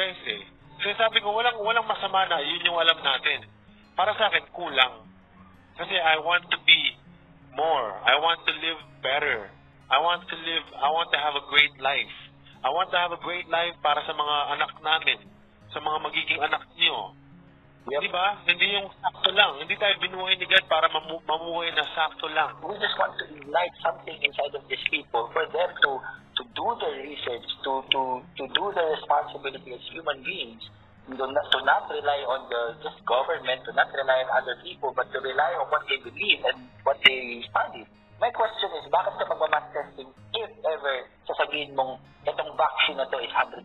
guys eh. Kasi sabi ko, walang masama na, yun yung alam natin. Para sa akin, kulang. Kasi I want to be more. I want to live better. I want to have a great life. I want to have a great life para sa mga anak namin, sa mga magiging anak niyo. Yep. Diba? Hindi yung sakto lang. Hindi tayo binuhay ni God para mamuhay na sakto lang. We just want to ignite something inside of these people for them to do the research, to do the responsibility as human beings, to not rely on the just government, to not rely on other people, but to rely on what they believe and what they study. My question is, bakit ka magmamass testing if ever sasabihin mong itong vaccine na to is 100%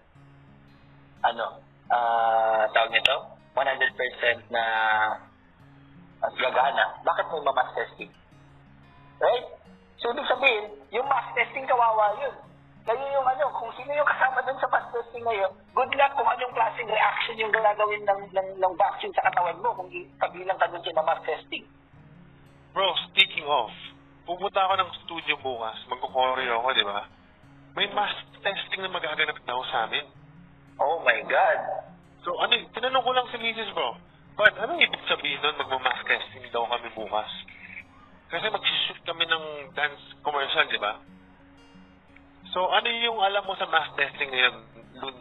tawag nito? 100% na gagana. Bakit mo yung mass testing? Right? So, ibig sabihin, yung mass testing kawawa yun. Kayo yung kung sino yung kasama dun sa mass testing ngayon, good luck kung anong klaseng reaction yung gagawin ng vaccine sa katawan mo kung kabilang ka dun sa mass testing. Bro, speaking of, pupunta ako ng studio bukas, magkukoreo ako, di ba? May mass testing na magaganap daw sa amin. Oh my God! So, tinanong ko lang si Mrs. bro, but ano ibig sabihin nun, magmamass testing daw kami bukas? Kasi mag-shoot kami ng dance commercial, di ba? So, ano yung alam mo sa mass testing ngayon, Loon?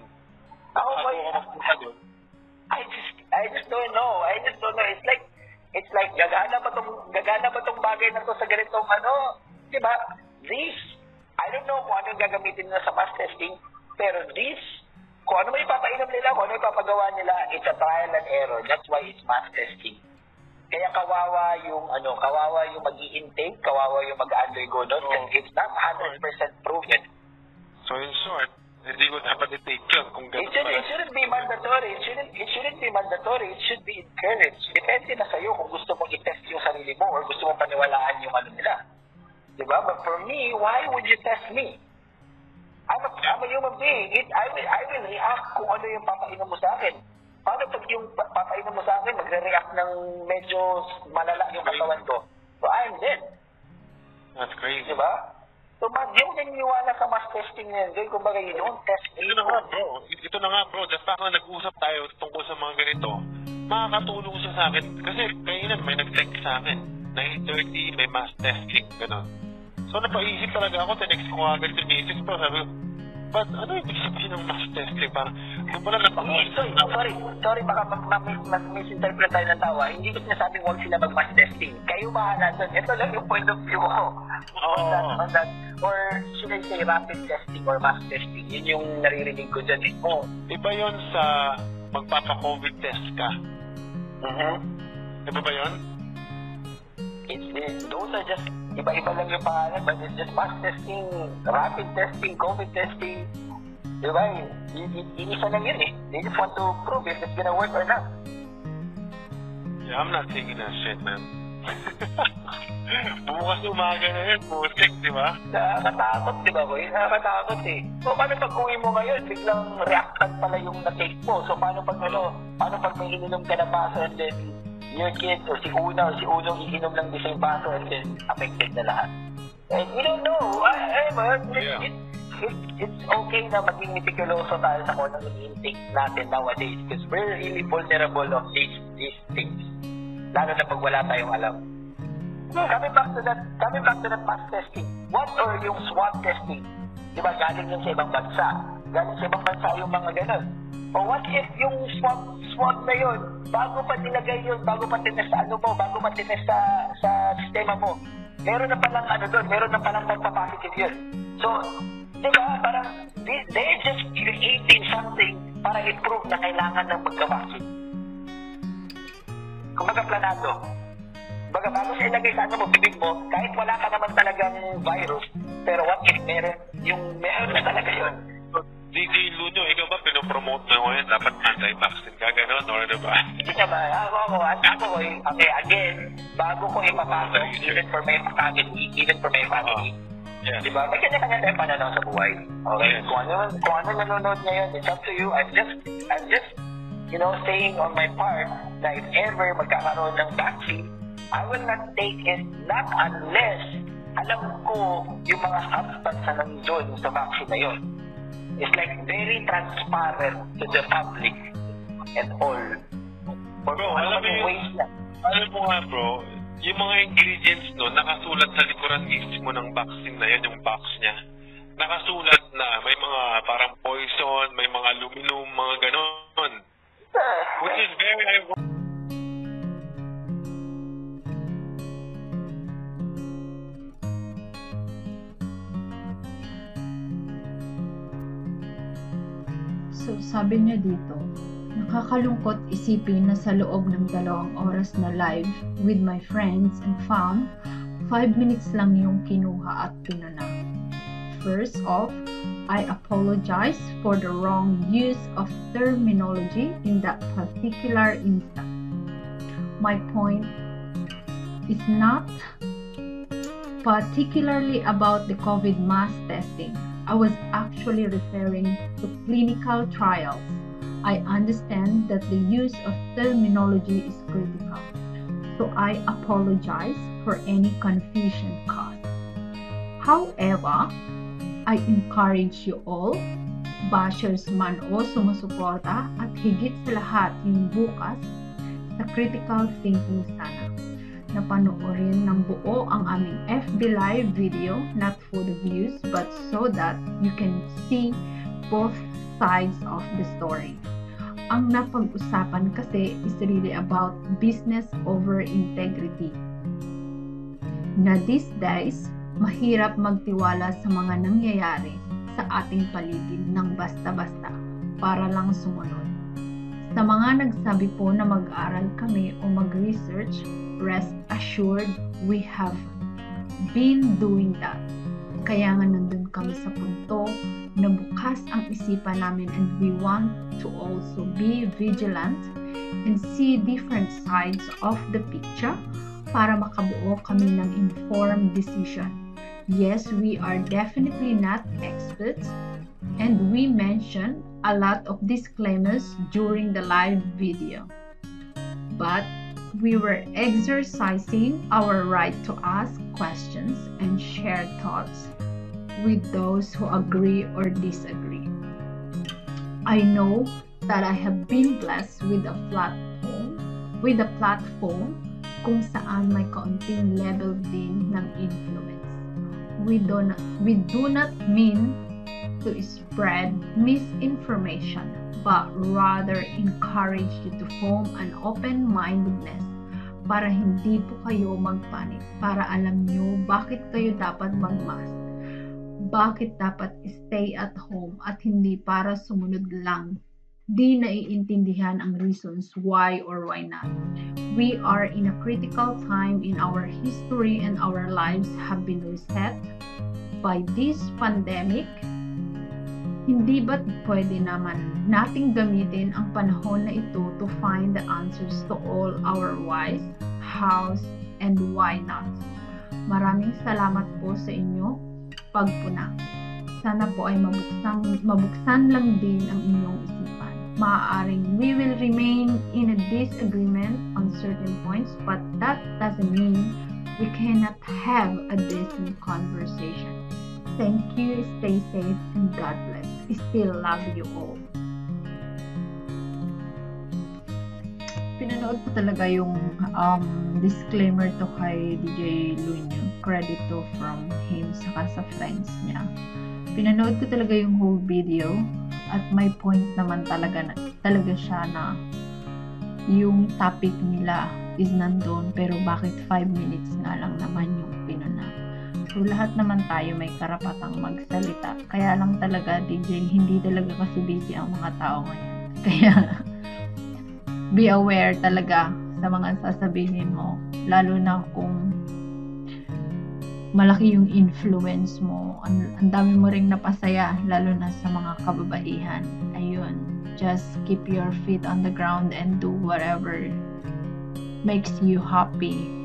I just don't know. It's like gagana ba tong bagay na to sa ganitong di ba? I don't know kung ano yung gagamitin nila sa mass testing, pero kung ano may ipapainom nila, kung ano yung ipapagawa nila, it's a trial and error. That's why it's mass testing. Kaya kawawa yung mag-i-intake, kawawa yung mag-undergo doon, because it's not 100% proven. So in short, hindi ko dapat i-take yun kung it shouldn't be mandatory. It shouldn't be mandatory. It should be encouraged. Depende na sa'yo kung gusto mong i-test yung sarili mo or gusto mong paniwalaan yung nila. Diba? But for me, why would you test me? I'm a human being. I will react kung ano yung papainom mo sa akin. Paano pag yung papainom mo sa akin, magre-react ng medyo malala yung katawan ko? So I'm dead. That's crazy. Diba? So, di ko naniniwala sa mass testing na yun. Kumbaga, you don't test me. Ito na nga bro. The fact na nag-usap tayo tungkol sa mga ganito, makakatulong siya sa akin. Kasi kailan may nag-text sa akin. 9:30, may mass testing. Gano'n. So, napaisip talaga ako. Tinext ko agad si Mrs. Bro. Sabi ko, but ano yung sabihin ng mass testing? Parang, doon pala Sorry, baka misinterpret tayo ng tawa. Hindi ko sinasabing huwag sila mag-mass testing. Kayo bahala doon. Ito lang yung point of view ko. On that, or should I say rapid testing or mass testing? Yun yung naririnig ko dyan. Iba yun sa magpapa-COVID test ka. Iba ba yun? Those are just, iba-iba lang yung pangalan, but it's just mass testing, rapid testing, COVID testing. Diba? Isa lang yun eh. They just want to prove if it's gonna work or not. Yeah, I'm not taking that shit, man. Bukas umaga na yun, putik, di ba? Nakakatakot, di ba, boy? Nakakatakot eh. So, paano pag uwi mo ngayon, biglang reactant pala yung na-take mo? So, paano pag may ininom ka na baso and then your kid or si Una or si Unong iinom ng the same baso and then affected na lahat? And you don't know. It's okay na maging meticuloso tayo sa kung anong intake natin nowadays because we're really vulnerable of these things. Lalo na pag wala tayong alam. Coming back to that mass testing. What or yung swab testing? Diba, galing yun sa ibang bansa. Galing sa ibang bansa yung mga ganun. O what if yung swab na yun, bago pa nilagay yun, bago pa tinest bago pa tinest sa sistema mo, meron na palang doon, meron na palang magpa-positive yun. So, diba, parang, they're just creating something para i-prove na kailangan ng magka-vaccine. Kumbaga planado. Baga bago sa ilagay sa bibig mo, kahit wala ka naman talagang virus, pero what if meron na talaga yun? DJ Loonyo, ikaw ba pinopromote mo ngayon? Dapat anti-vaccine ka, gano'n? Or diba? Hindi ka ba? Ako, okay, again, bago ko ipapasok, even for my family, yeah. Diba? May kanya-kanya tayong pananaw sa buhay. Okay? Yes. Kung ano nanonood ngayon, it's up to you. I'm just, saying on my part na if ever magkakaroon ng vaccine, I will not take it not unless alam ko yung mga substance na nandun sa vaccine na yun. It's like very transparent to the public and all. Bro, alam mo nga bro, yung mga ingredients no, nakasulat sa likuran mismo ng vaccine na yan, yung box niya. Nakasulat na may mga parang poison, may mga aluminum, mga ganon. Which is very ironic. So, sabi niya dito, nakakalungkot isipin na sa loob ng 2 oras na live with my friends and fam, 5 minutes lang yung kinuha at pinuna. First off, I apologize for the wrong use of terminology in that particular instance. My point is not particularly about the COVID mass testing. I was actually referring to clinical trials. I understand that the use of terminology is critical, so I apologize for any confusion caused. However, I encourage you all, bashers man o sumusuporta, at higit sa lahat yung bukas, sa critical thinking sana, na panoorin ng buo ang aming FB Live video, not for the views, but so that you can see both sides of the story. Ang napag-usapan kasi is really about business over integrity. Na these days, mahirap magtiwala sa mga nangyayari sa ating paligid ng basta-basta para lang sumunod. Sa mga nagsabi po na mag-aral kami o mag-research, rest assured we have been doing that. Kaya nga nandun kami sa punto na bukas ang isipan namin, and we want to also be vigilant and see different sides of the picture para makabuo kami ng informed decision. Yes, we are definitely not experts, and we mentioned a lot of disclaimers during the live video. But we were exercising our right to ask questions and share thoughts with those who agree or disagree. I know that I have been blessed with a platform kung saan may kaunting level din ng influence. We do not mean to spread misinformation, but rather encourage you to form an open-mindedness para hindi po kayo magpanik, para alam nyo bakit kayo dapat mag-mask, bakit dapat stay at home at hindi para sumunod lang. Di naiintindihan ang reasons why or why not. We are in a critical time in our history, and our lives have been reset by this pandemic. Hindi ba't pwede naman nating gamitin ang panahon na ito to find the answers to all our whys, hows, and why not? Maraming salamat po sa inyo pagpuna. Sana po ay mabuksan lang din ang inyong isipan. Maaaring we will remain in a disagreement on certain points, but that doesn't mean we cannot have a decent conversation. Thank you, stay safe, and God bless. Still love you all. Pinanood ko talaga yung disclaimer to kay DJ Loonyo. Credit to from him saka sa friends niya. Pinanood ko talaga yung whole video at may point naman talaga siya na yung topic nila is nandun, pero bakit 5 minutes nga lang naman yung pinuna. So, lahat naman tayo may karapatang magsalita. Kaya lang talaga, DJ, hindi talaga kasi busy ang mga tao ngayon. Kaya, be aware talaga sa mga sasabihin mo. Lalo na kung malaki yung influence mo. Ang dami mo ring napasaya, lalo na sa mga kababaihan. Ayun, just keep your feet on the ground and do whatever makes you happy.